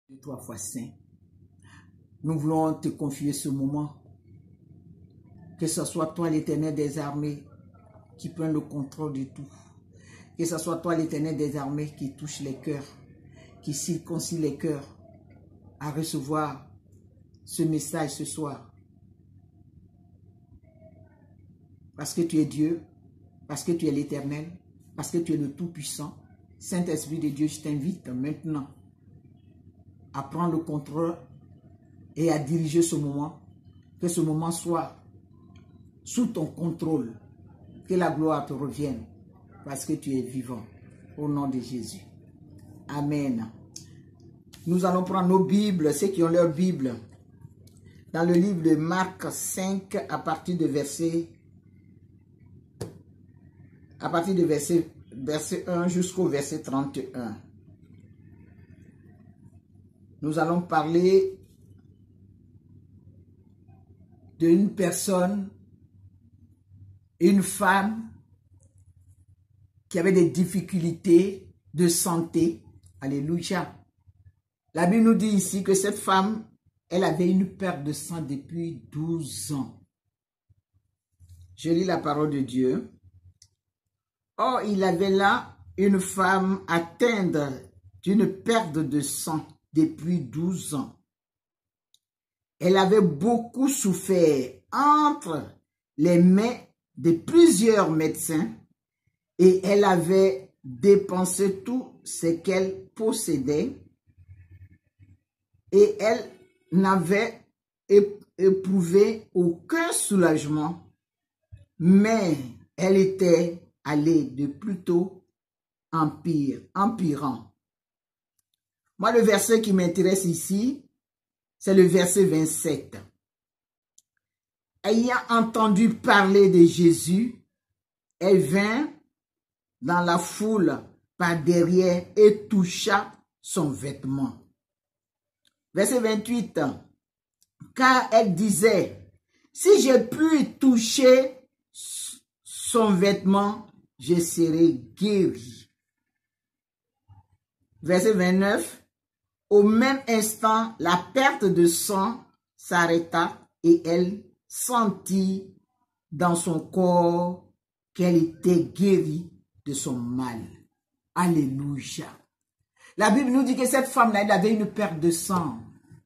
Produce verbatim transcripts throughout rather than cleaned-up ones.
de trois fois saint. Nous voulons te confier ce moment. Que ce soit toi, l'Éternel des armées, qui prend le contrôle de tout. Que ce soit toi, l'Éternel des armées, qui touche les cœurs, qui circoncis les cœurs à recevoir ce message ce soir. Parce que tu es Dieu, parce que tu es l'Éternel, parce que tu es le Tout-Puissant. Saint-Esprit de Dieu, je t'invite maintenant à prendre le contrôle et à diriger ce moment. Que ce moment soit sous ton contrôle. Que la gloire te revienne parce que tu es vivant. Au nom de Jésus. Amen. Nous allons prendre nos Bibles, ceux qui ont leur Bible, dans le livre de Marc cinq, à partir de verset, à partir de verset, verset un jusqu'au verset trente et un. Nous allons parler d'une personne, une femme qui avait des difficultés de santé. Alléluia. La Bible nous dit ici que cette femme, elle avait une perte de sang depuis douze ans. Je lis la parole de Dieu. Or, il avait là une femme atteinte d'une perte de sang depuis douze ans. Elle avait beaucoup souffert entre les mains de plusieurs médecins et elle avait dépensé tout ce qu'elle possédait et elle n'avait éprouvé aucun soulagement, mais elle était allée de plutôt en pire, empirant. Moi, le verset qui m'intéresse ici, c'est le verset vingt-sept. Ayant entendu parler de Jésus, elle vint dans la foule par derrière et toucha son vêtement. Verset vingt-huit. Car elle disait, si je puis toucher son vêtement, je serai guérie. Verset vingt-neuf. Au même instant, la perte de sang s'arrêta et elle sentit dans son corps qu'elle était guérie de son mal. Alléluia. La Bible nous dit que cette femme-là, elle avait une perte de sang.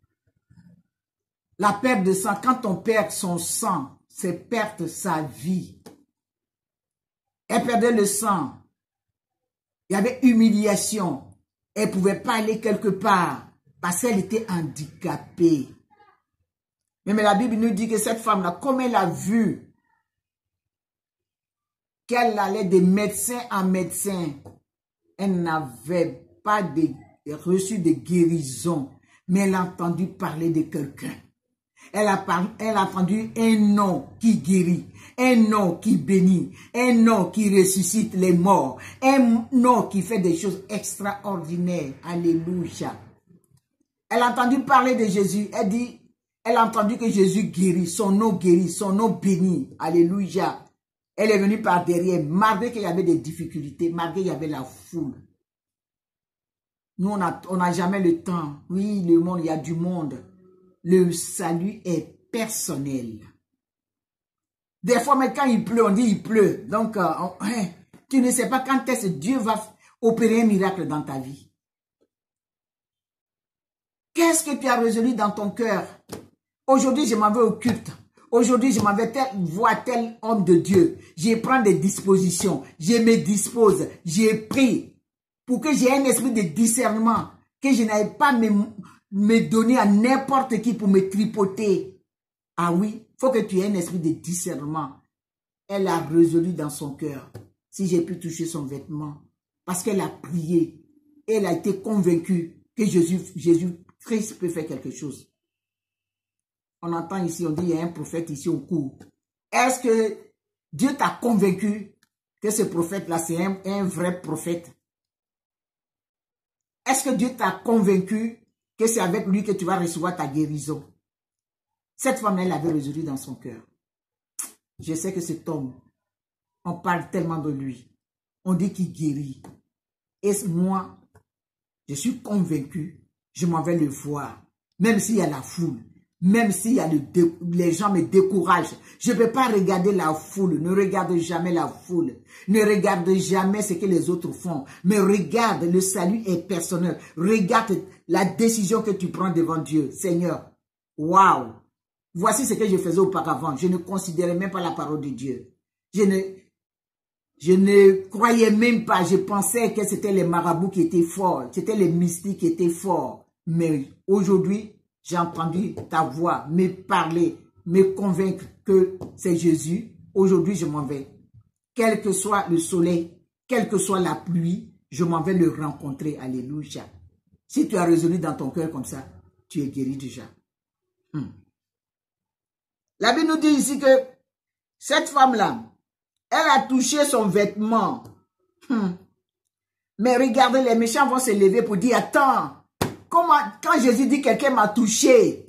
La perte de sang, quand on perd son sang, c'est perdre sa vie. Elle perdait le sang. Il y avait humiliation. Elle ne pouvait pas aller quelque part parce qu'elle était handicapée. Mais, mais la Bible nous dit que cette femme-là, comme elle a vu qu'elle allait de médecin en médecin, elle n'avait pas de, reçu de guérison, mais elle a entendu parler de quelqu'un. Elle a, elle a entendu un nom qui guérit, un nom qui bénit, un nom qui ressuscite les morts, un nom qui fait des choses extraordinaires. Alléluia. Elle a entendu parler de Jésus. Elle dit, elle a entendu que Jésus guérit, son nom guérit, son nom bénit. Alléluia. Elle est venue par derrière, malgré qu'il y avait des difficultés, malgré qu'il y avait la foule. Nous, on n'a on n'a jamais le temps. Oui, le monde, il y a du monde. Le salut est personnel. Des fois, mais quand il pleut, on dit il pleut. Donc, euh, on, hein, tu ne sais pas quand est-ce que Dieu va opérer un miracle dans ta vie. Qu'est-ce que tu as résolu dans ton cœur? Aujourd'hui, je m'en vais au culte. Aujourd'hui, je m'en vais tel, voir tel homme de Dieu. Je prends des dispositions. Je me dispose. J'ai pris pour que j'ai un esprit de discernement. Que je n'aille pas me... me donner à n'importe qui pour me tripoter. Ah oui, il faut que tu aies un esprit de discernement. Elle a résolu dans son cœur, si j'ai pu toucher son vêtement, parce qu'elle a prié, elle a été convaincue que Jésus, Jésus Christ peut faire quelque chose. On entend ici, on dit, il y a un prophète ici au cours. Est-ce que Dieu t'a convaincu que ce prophète-là, c'est un, un vrai prophète? Est-ce que Dieu t'a convaincu que c'est avec lui que tu vas recevoir ta guérison? Cette femme, elle avait résolu dans son cœur. Je sais que cet homme, on parle tellement de lui. On dit qu'il guérit. Et moi, je suis convaincu je m'en vais le voir. Même s'il y a la foule, même s'il y a le dé, les gens me découragent. Je ne peux pas regarder la foule. Ne regarde jamais la foule. Ne regarde jamais ce que les autres font. Mais regarde, le salut est personnel. Regarde la décision que tu prends devant Dieu. Seigneur, waouh! Voici ce que je faisais auparavant. Je ne considérais même pas la parole de Dieu. Je ne, je ne croyais même pas. Je pensais que c'était les marabouts qui étaient forts. C'était les mystiques qui étaient forts. Mais aujourd'hui, j'ai entendu ta voix me parler, me convaincre que c'est Jésus. Aujourd'hui, je m'en vais. Quel que soit le soleil, quelle que soit la pluie, je m'en vais le rencontrer. Alléluia. Si tu as résolu dans ton cœur comme ça, tu es guéri déjà. Hmm. La Bible nous dit ici que cette femme-là, elle a touché son vêtement. Hmm. Mais regardez, les méchants vont se lever pour dire, attends, comment, quand Jésus dit quelqu'un m'a touché,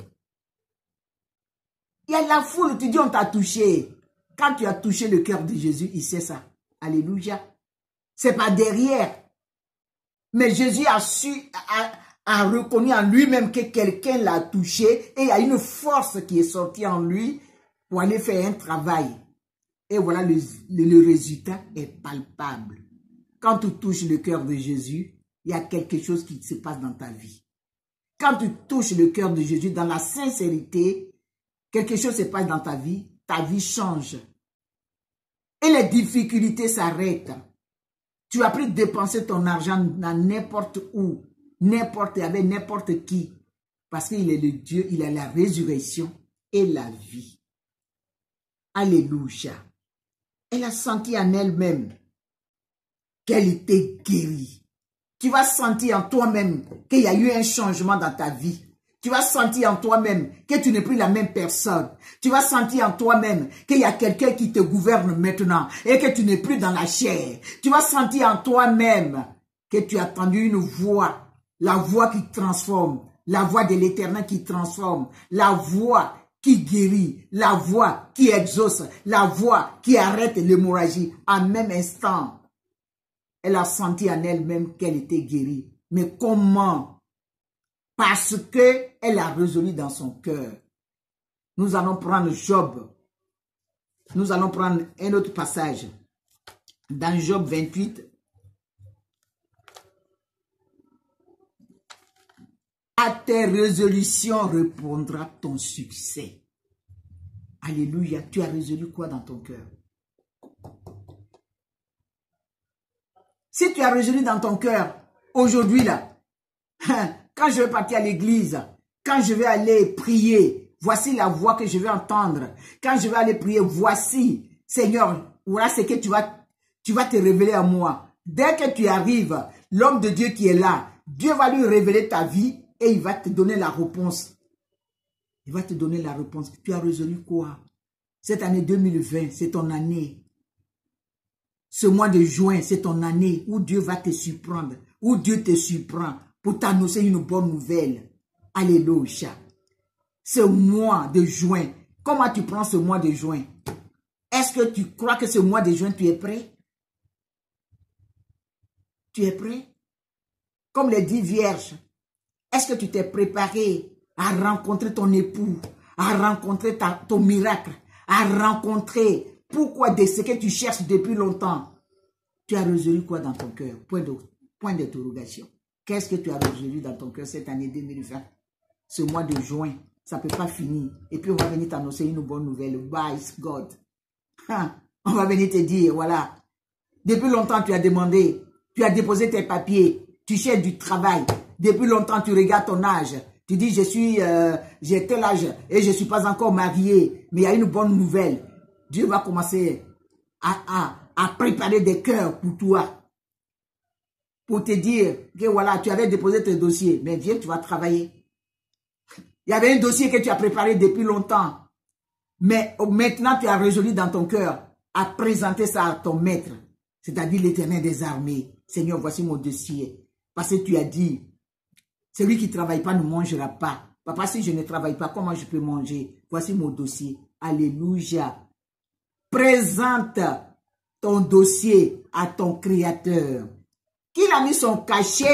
il y a la foule, tu dis on t'a touché. Quand tu as touché le cœur de Jésus, il sait ça. Alléluia. C'est pas derrière. Mais Jésus a su, a, a reconnu en lui-même que quelqu'un l'a touché et il y a une force qui est sortie en lui pour aller faire un travail. Et voilà, le, le, le résultat est palpable. Quand tu touches le cœur de Jésus, il y a quelque chose qui se passe dans ta vie. Quand tu touches le cœur de Jésus dans la sincérité, quelque chose se passe dans ta vie, ta vie change. Et les difficultés s'arrêtent. Tu as pris dépenser ton argent dans n'importe où, n'importe avec n'importe qui. Parce qu'il est le Dieu, il a la résurrection et la vie. Alléluia. Elle a senti en elle-même qu'elle était guérie. Tu vas sentir en toi-même qu'il y a eu un changement dans ta vie. Tu vas sentir en toi-même que tu n'es plus la même personne. Tu vas sentir en toi-même qu'il y a quelqu'un qui te gouverne maintenant et que tu n'es plus dans la chair. Tu vas sentir en toi-même que tu as entendu une voix, la voix qui transforme, la voix de l'Éternel qui transforme, la voix qui guérit, la voix qui exauce, la voix qui arrête l'hémorragie. En même instant, elle a senti en elle-même qu'elle était guérie. Mais comment? Parce qu'elle a résolu dans son cœur. Nous allons prendre Job. Nous allons prendre un autre passage. Dans Job vingt-huit. À tes résolutions répondra ton succès. Alléluia. Tu as résolu quoi dans ton cœur? Si tu as résolu dans ton cœur, aujourd'hui là, quand je vais partir à l'église, quand je vais aller prier, voici la voix que je vais entendre. Quand je vais aller prier, voici, Seigneur, voilà ce que tu vas, tu vas te révéler à moi. Dès que tu arrives, l'homme de Dieu qui est là, Dieu va lui révéler ta vie et il va te donner la réponse. Il va te donner la réponse. Tu as résolu quoi? Cette année deux mille vingt, c'est ton année. Ce mois de juin, c'est ton année où Dieu va te surprendre, où Dieu te surprend pour t'annoncer une bonne nouvelle. Alléluia. Ce mois de juin, comment tu prends ce mois de juin? Est-ce que tu crois que ce mois de juin, tu es prêt? Tu es prêt? Comme les dix vierges, est-ce que tu t'es préparé à rencontrer ton époux, à rencontrer ta, ton miracle, à rencontrer pourquoi de ce que tu cherches depuis longtemps? Tu as résolu quoi dans ton cœur? Point de, point d'interrogation. Qu'est-ce que tu as résolu dans ton cœur cette année deux mille vingt? Ce mois de juin, ça ne peut pas finir. Et puis on va venir t'annoncer une bonne nouvelle. By God. Hein? On va venir te dire, voilà. Depuis longtemps, tu as demandé, tu as déposé tes papiers, tu cherches du travail. Depuis longtemps, tu regardes ton âge. Tu dis, je suis, euh, j'ai tel âge et je ne suis pas encore marié. Mais il y a une bonne nouvelle. Dieu va commencer à, à, à préparer des cœurs pour toi. Pour te dire que voilà, tu avais déposé tes dossiers. Mais viens, tu vas travailler. Il y avait un dossier que tu as préparé depuis longtemps. Mais maintenant, tu as résolu dans ton cœur à présenter ça à ton maître. C'est-à-dire l'Éternel des armées. Seigneur, voici mon dossier. Parce que tu as dit, celui qui ne travaille pas ne mangera pas. Papa, si je ne travaille pas, comment je peux manger? Voici mon dossier. Alléluia. Présente ton dossier à ton Créateur. Qu'il a mis son cachet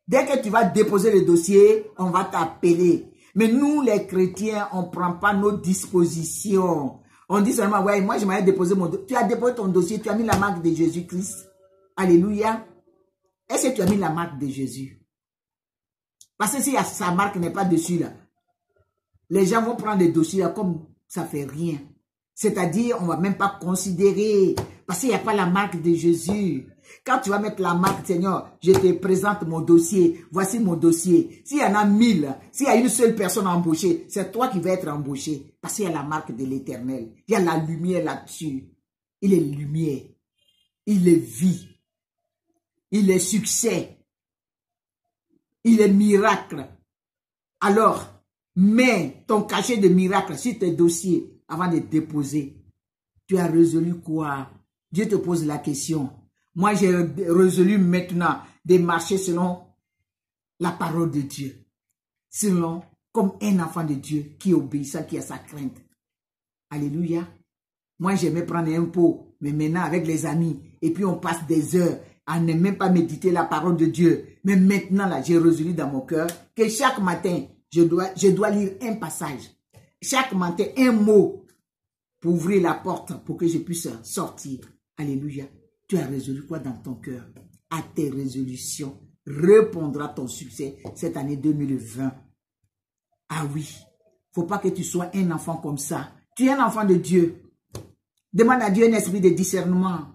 Dès que tu vas déposer le dossier, on va t'appeler. Mais nous, les chrétiens, on ne prend pas nos dispositions. On dit seulement, ouais, moi, je m'avais déposé mon dossier. Tu as déposé ton dossier, tu as mis la marque de Jésus-Christ. Alléluia. Est-ce que tu as mis la marque de Jésus? Parce que si sa marque n'est pas dessus, là, les gens vont prendre le dossier là, comme ça fait rien. C'est-à-dire, on ne va même pas considérer, parce qu'il n'y a pas la marque de Jésus. Quand tu vas mettre la marque, Seigneur, je te présente mon dossier, voici mon dossier. S'il y en a mille, s'il y a une seule personne embauchée, c'est toi qui vas être embauché, parce qu'il y a la marque de l'Éternel. Il y a la lumière là-dessus. Il est lumière, il est vie, il est succès, il est miracle. Alors, mets ton cachet de miracle sur tes dossiers avant de déposer. Tu as résolu quoi? Dieu te pose la question. Moi, j'ai résolu maintenant de marcher selon la parole de Dieu. Selon, comme un enfant de Dieu qui obéit, qui a sa crainte. Alléluia. Moi, j'aimais prendre un pot, mais maintenant avec les amis, et puis on passe des heures à ne même pas méditer la parole de Dieu. Mais maintenant, là, j'ai résolu dans mon cœur que chaque matin, je dois, je dois lire un passage. Chaque matin, un mot pour ouvrir la porte, pour que je puisse sortir. Alléluia. Tu as résolu quoi dans ton cœur? À tes résolutions répondra ton succès cette année deux mille vingt. Ah oui, faut pas que tu sois un enfant comme ça. Tu es un enfant de Dieu. Demande à Dieu un esprit de discernement.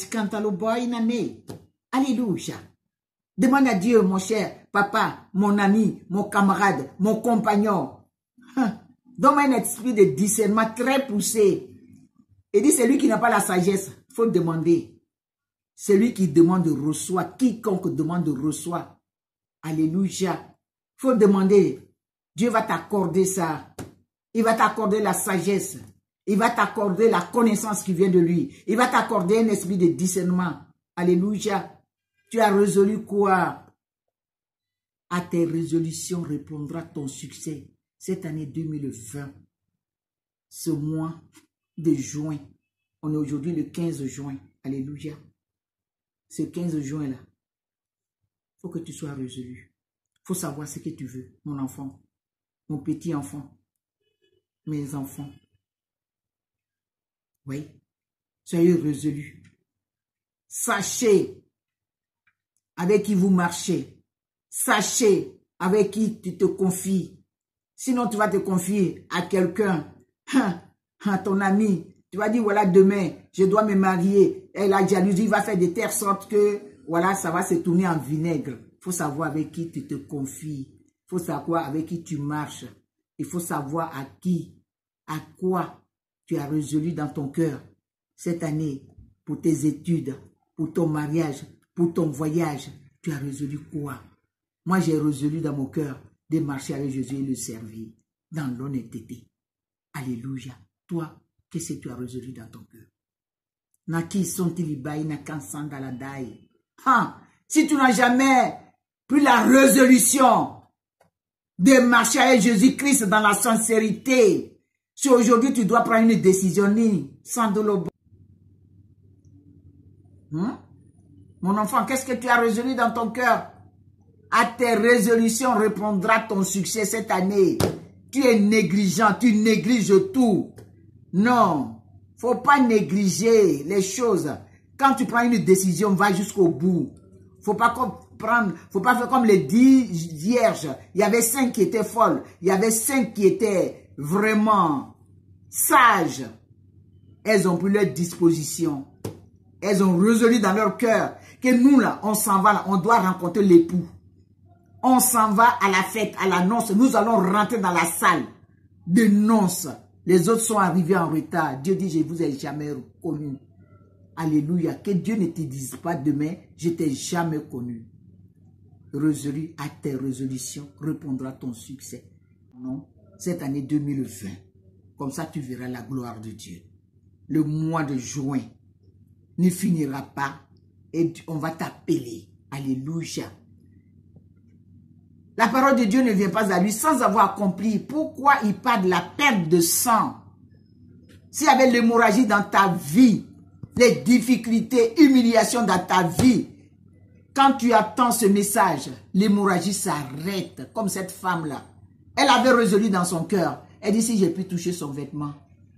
Alléluia. Demande à Dieu, mon cher papa, mon ami, mon camarade, mon compagnon. Donne-moi un esprit de discernement très poussé. Et dit, celui qui n'a pas la sagesse, il faut demander. Celui qui demande reçoit. Quiconque demande reçoit. Alléluia. Il faut demander. Dieu va t'accorder ça. Il va t'accorder la sagesse. Il va t'accorder la connaissance qui vient de lui. Il va t'accorder un esprit de discernement. Alléluia. Tu as résolu quoi? À tes résolutions répondra ton succès. Cette année deux mille vingt. Ce mois de juin. On est aujourd'hui le quinze juin. Alléluia. Ce quinze juin là. Il faut que tu sois résolu. Il faut savoir ce que tu veux. Mon enfant. Mon petit enfant. Mes enfants. Oui. Soyez résolus. Sachez avec qui vous marchez. Sachez avec qui tu te confies. Sinon, tu vas te confier à quelqu'un, à ton ami. Tu vas dire, voilà, demain, je dois me marier. Et la jalousie va faire de telle sorte que, voilà, ça va se tourner en vinaigre. Il faut savoir avec qui tu te confies. Il faut savoir avec qui tu marches. Il faut savoir à qui, à quoi tu as résolu dans ton cœur cette année pour tes études, pour ton mariage, pour ton voyage. Tu as résolu quoi? Moi, j'ai résolu dans mon cœur de marcher avec Jésus et le servir dans l'honnêteté. Alléluia. Toi, qu'est-ce que tu as résolu dans ton cœur? Naki sont-ils na kansan dans la daï. Si tu n'as jamais pris la résolution de marcher avec Jésus-Christ dans la sincérité, si aujourd'hui tu dois prendre une décision, ni sans de l'eau. Hmm? Mon enfant, qu'est-ce que tu as résolu dans ton cœur? À tes résolutions répondra ton succès cette année. Tu es négligent, tu négliges tout. Non, faut pas négliger les choses. Quand tu prends une décision, va jusqu'au bout. Faut pas prendre, faut pas faire comme les dix vierges. Il y avait cinq qui étaient folles. Il y avait cinq qui étaient vraiment sages. Elles ont pris leur disposition. Elles ont résolu dans leur cœur que nous là, on s'en va là, on doit rencontrer l'époux. On s'en va à la fête, à la noce. Nous allons rentrer dans la salle de noces. Les autres sont arrivés en retard. Dieu dit, je ne vous ai jamais connu. Alléluia. Que Dieu ne te dise pas demain, je t'ai jamais connu. Résolu à tes résolutions, répondra ton succès. Non, cette année deux mille vingt. Comme ça, tu verras la gloire de Dieu. Le mois de juin ne finira pas et on va t'appeler. Alléluia. La parole de Dieu ne vient pas à lui sans avoir accompli. Pourquoi il parle de la perte de sang? S'il y avait l'hémorragie dans ta vie, les difficultés, humiliations dans ta vie, Quand tu attends ce message, l'hémorragie s'arrête, comme cette femme-là. Elle avait résolu dans son cœur. Elle dit, si j'ai pu toucher son vêtement,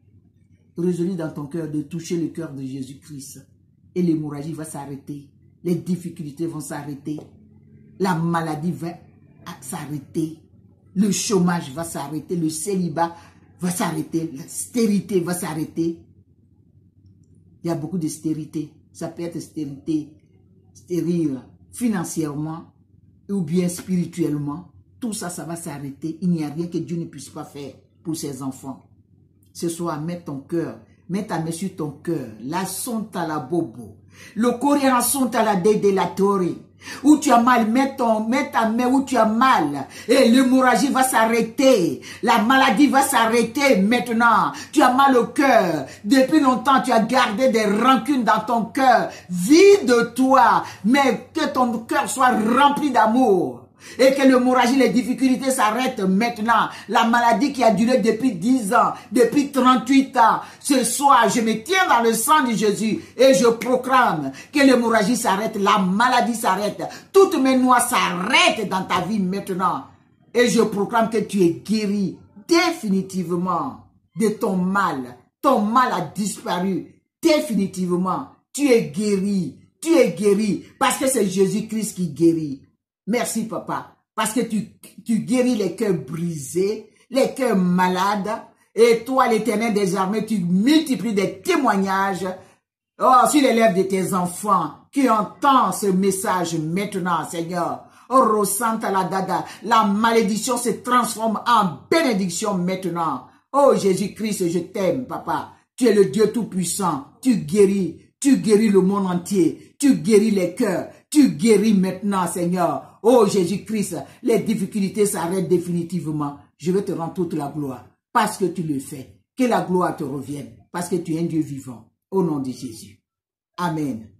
résolu dans ton cœur de toucher le cœur de Jésus-Christ. Et l'hémorragie va s'arrêter. Les difficultés vont s'arrêter. La maladie va s'arrêter. Le chômage va s'arrêter. Le célibat va s'arrêter. La stérilité va s'arrêter. Il y a beaucoup de stérilité. Ça peut être stérilité, stérile financièrement ou bien spirituellement. Tout ça, ça va s'arrêter. Il n'y a rien que Dieu ne puisse pas faire pour ses enfants. Ce soir, mets ton cœur, mets ta main sur ton cœur. La sonte à la bobo. Le coréen sonte à la dédélatori. Où tu as mal, mets, ton, mets ta main où tu as mal. Et l'hémorragie va s'arrêter. La maladie va s'arrêter maintenant. Tu as mal au cœur. Depuis longtemps, tu as gardé des rancunes dans ton cœur. Vide-toi. Mais que ton cœur soit rempli d'amour. Et que l'hémorragie, les difficultés s'arrêtent maintenant. La maladie qui a duré depuis dix ans, depuis trente-huit ans. Ce soir, je me tiens dans le sang de Jésus et je proclame que l'hémorragie s'arrête, la maladie s'arrête. Toutes mes noix s'arrêtent dans ta vie maintenant. Et je proclame que tu es guéri définitivement de ton mal. Ton mal a disparu définitivement. Tu es guéri. Tu es guéri parce que c'est Jésus-Christ qui guérit. Merci, papa, parce que tu, tu guéris les cœurs brisés, les cœurs malades. Et toi, l'Éternel des armées, tu multiplies des témoignages oh, sur les lèvres de tes enfants qui entendent ce message maintenant, Seigneur. Oh, ressente la dada. La malédiction se transforme en bénédiction maintenant. Oh, Jésus-Christ, je t'aime, papa. Tu es le Dieu tout-puissant. Tu guéris. Tu guéris le monde entier. Tu guéris les cœurs. Tu guéris maintenant, Seigneur. Oh Jésus-Christ, les difficultés s'arrêtent définitivement. Je vais te rendre toute la gloire parce que tu le fais. Que la gloire te revienne parce que tu es un Dieu vivant. Au nom de Jésus. Amen.